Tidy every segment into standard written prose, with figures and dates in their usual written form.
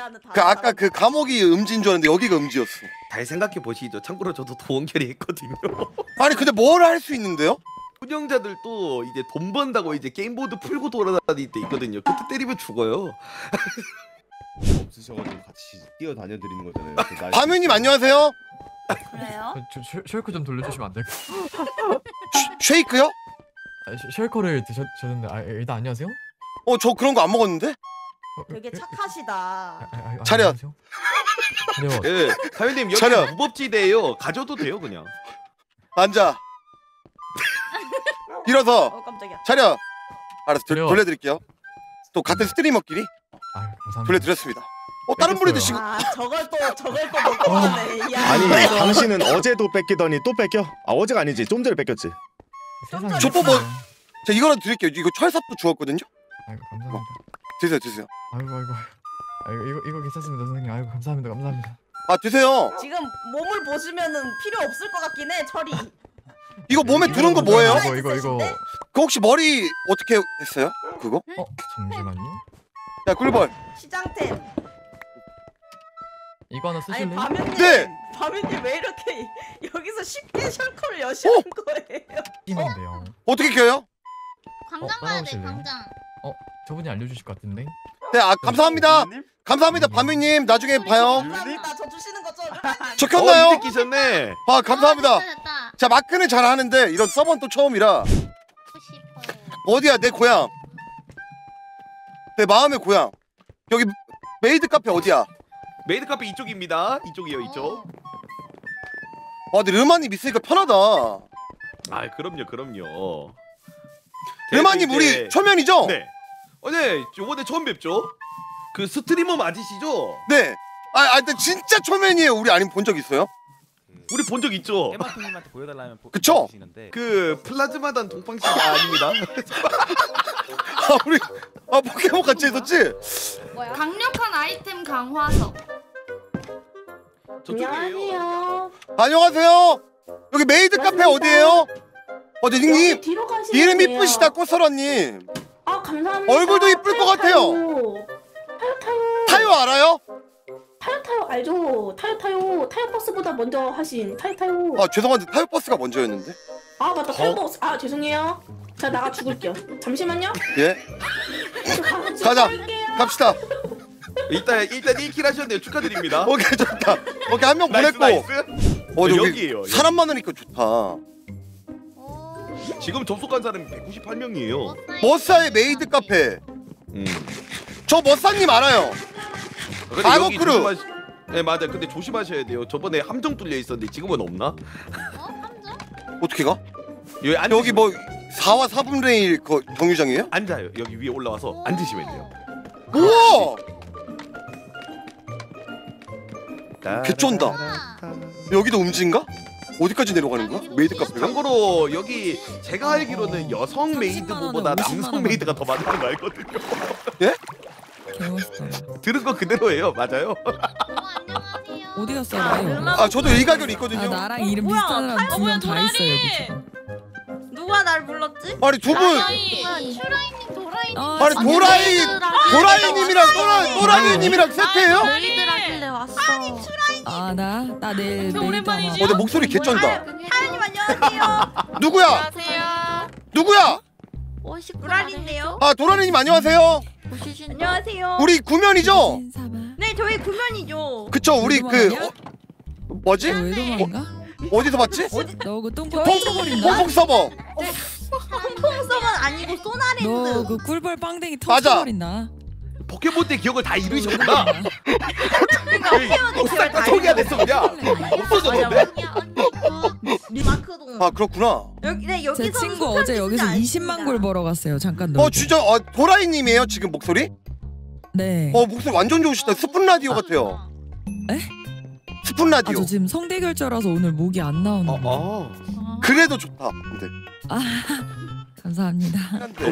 하는 그 아까 그 감옥이 음지인 줄 알았는데 여기가 음지였어. 잘 생각해 보시죠. 참고로 저도 도원결이 했거든요. 아니 근데 뭘 할 수 있는데요? 운영자들도 이제 돈 번다고 이제 게임보드 풀고 돌아다닐 때 있거든요. 그때 때리면 죽어요. 없으셔가지고 같이 뛰어다녀 드리는 거잖아요. 바면님 안녕하세요. 그래요? 쉐이크 좀 돌려주시면 안 될까? 쉐이크요? 쉐이커를 드셨는데 일단 안녕하세요? 저 그런 거 안 먹었는데? 되게 착하시다. 차렷. 차렷. 예, 사장님 여기 차렷. 무법지대예요. 가져도 돼요 그냥. 앉아. 일어서. 깜짝이야. 차렷. 알았어. 차렷. 돌려드릴게요. 또 같은 스트리머끼리 감사합니다. 돌려드렸습니다. 다른 분이 드시고. 아 저걸 또 먹고 가네. 야. 아니 당신은 어제도 뺏기더니 또 뺏겨? 아 어제가 아니지 좀 전에 뺏겼지. 세상에. 저 뭐 자 이거라도 드릴게요. 이거 철삽도 주었거든요. 아이고 감사합니다. 드세요. 아이고 이거 괜찮습니다 선생님. 아이고 감사합니다. 아 드세요. 지금 몸을 보시면은 필요 없을 것 같긴 해. 철이. 이거 몸에 두른 거 뭐예요? 이거. 그 혹시 머리 어떻게 했어요? 그거? 잠시만요. 야 꿀벌. 시장템. 이거 하나 아니 쓰실래요? 바면님. 네. 바면님 왜 이렇게 여기서 쉽게 셜커를 여시는 거예요? 끼는데요. 어떻게 켜요? 광장 가야 돼 따라오실래요? 광장. 저분이 알려주실 것 같은데. 네, 감사합니다. 감사합니다, 바면님. 나중에 봐요. 감사합니다. 저 주시는 거죠? 저 켰나요? 이제 끼셨네. 아, 감사합니다. 됐다. 자, 마크는 잘 하는데 이런 서버는 또 처음이라. 싶어요. 어디야, 내 고향? 내 마음의 고향. 여기 메이드 카페 어디야? 메이드 카페 이쪽입니다. 이쪽이요 이쪽. 와, 근데 르마님 있으니까 편하다. 아 그럼요. 르마님 이제- 우리 초면이죠? 네. 네, 요번에 처음 뵙죠. 그 스트리머 맞으시죠? 네. 근데 진짜 초면이에요. 우리 아니면 본 적 있어요? 우리 본 적 있죠. 에바트님한테 보여달라면 그쵸? 보여주시는데. 그 플라즈마단 동방신기 아닙니다. 우리 포켓몬 같이 했었지? 강력한 아이템 강화석. 저쪽이에요. 안녕하세요. 여기 메이드 카페 어디예요? 네, 닉님 뒤로 가시면 이름 돼요. 이쁘시다 꽃설아님. 아 감사합니다. 얼굴도 이쁠 것 같아요. 타요 알아요? 타요 알죠. 타요 버스보다 먼저 하신 타요. 아 죄송한데 타요 버스가 먼저였는데. 아 맞다 타요 버스. 아 죄송해요. 자 나가 죽을게요. 잠시만요. 예. 가자. 갑시다. 일단 1킬 하셨네요. 축하드립니다. 오케이 좋다. 오케이 한 명 나이스, 보냈고. 나이스. 여기 여기에요, 여기. 사람 많으니까 좋다. 지금 접속한 사람이 198명이에요. 머싸의 메이드 카페. 저 머싸님 알아요. 아고크루. 네 맞아. 근데 조심하셔야 돼요. 저번에 함정 뚫려 있었는데 지금은 없나? 함정? 어떻게 가? 여기 뭐 4와 4분의 1 정류장이에요? 앉아요. 여기 위에 올라와서 앉으시면 돼요. 우와! 개쩐다. 여기도 음지인가? 어디까지 내려가는 거야? 메이드 카페가? 참고로 여기 제가 알기로는 여성 메이드보다 남성 메이드가 더 많다는 거 알거든요. 예? 들은 거 그대로예요. 맞아요. 안녕하세요. 어디 갔어요? 나요? 아 저도 일가견 있거든요. 나랑 이름 비슷한 사람 두 명 다 있어요 여기 지금. 누가 날 불렀지? 아니 두 분. 슈라이님 도라이님. 아니 도라이님이랑 또라이님이랑 세트예요? 메이드라길래 왔어. 나 내일 메이드 아마. 내 목소리 개쩐다. 하연님 안녕하세요. 누구야? 안녕하세요. 누구야? 도라리인데요. 아 도라이님 안녕하세요. 안녕하세요. 우리 구면이죠? 네 저희 구면이죠. 그쵸 우리 그 뭐지? 외도만인가? 어디서 봤지? 너 그 똥꼬 터버린다. 퐁퐁 서버. 퐁퐁서은 아니고 소나랜드. 너 그 꿀벌 빵댕이 맞아. 터버린다. 포켓몬 때 기억을 다 잃으셨구나. 포켓몬 다 소개가 됐어 그냥. 없어졌는데? 마크동. 아 그렇구나. 여기서 제 친구 어제 여기서 20만 골 벌어 갔어요. 잠깐 진짜 도라이님이에요 지금 목소리? 네. 목소리 완전 좋으시다. 스푼 라디오 같아요. 에? 스푼 라디오. 저 지금 성대결절라서 오늘 목이 안 나오는 거. 그래도 좋다. 근데. 감사합니다.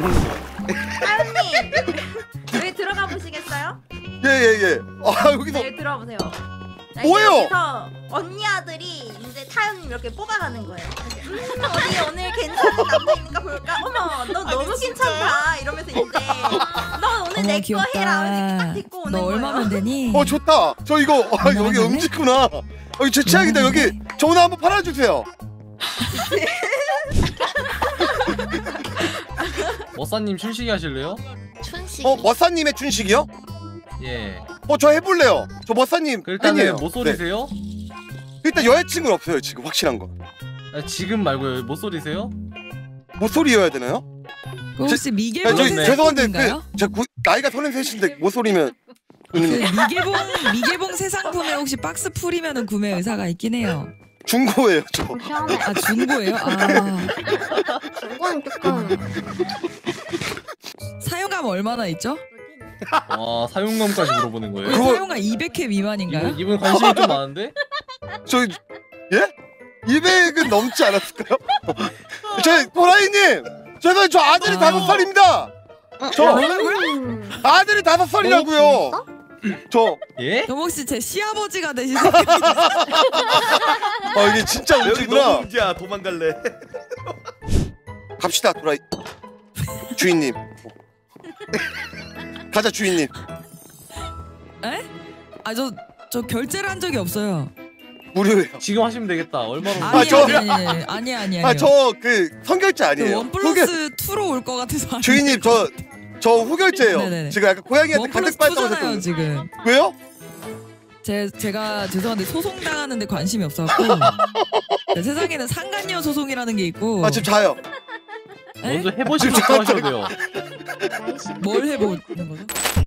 하연님 여기 들어가 보시겠어요? 예. 여기서 네 들어가 보세요. 뭐예요? 여기서 언니 아들이 이제 타연님 이렇게 뽑아가는 거예요. 어디 오늘 괜찮은 남자입니까 볼까? 어머 너 너무 괜찮다 이러면서 이제 너 오늘 어머 내 거 귀엽다. 해라 하면서 딱 데리고 오는 너 거예요. 얼마면 되니? 좋다. 저 이거 여기 얼마나 음식구나. 여기 제 취향이다. 여기 저 오늘 한번 팔아주세요. 머싸님 춘식이 하실래요? 춘식. 머싸님의 춘식이요? 예. 저 해볼래요. 저 머싸님 그 일단은 팬이에요. 뭐 소리세요? 네. 일단 여자친구는 없어요 지금 확실한 거. 아, 지금 말고요. 뭐 소리세요? 뭐 소리여야 되나요? 그 혹시 야, 미개봉 저기 네. 죄송한데 세상품인가요? 제가 나이가 33인데 뭐 소리면 그 미개봉 새 상품에 혹시 박스 풀이면은 구매 의사가 있긴 해요. 중고예요 저. 아 중고예요? 아 이건 조금. 사용감 얼마나 있죠? 와 사용감까지 물어보는 거예요? 그거- 사용감 200회 미만인가요? 이분 관심이 좀 많은데? 저 예? 200은 넘지 않았을까요? 저 도라이님 죄송해요 저 아들이 5살입니다. 저 아들이 5살이라고요. 저 예? 그럼 혹시 제 시아버지가 되시나요? 이게 진짜 여기 움직구나. 너무 문제야. 도망갈래. 갑시다 도라이 주인님. 가자 주인님. 에? 저 결제를 한 적이 없어요. 무료예요. 지금 하시면 되겠다. 얼마나? 아니. 저 그 선결제 그 아니에요. 원 플러스 2로 올 것 같아서. 안 주인님 저 후결제예요. 네네네. 지금 약간 고양이한테 원 간택 플러스 받았다고 2잖아요 생각해요. 지금. 왜요? 제가 죄송한데 소송 당하는데 관심이 없었고 세상에는 상간녀 소송이라는 게 있고 지금 자요. 먼저 해보시고 하셔도 돼요. 뭘 해보는 거죠?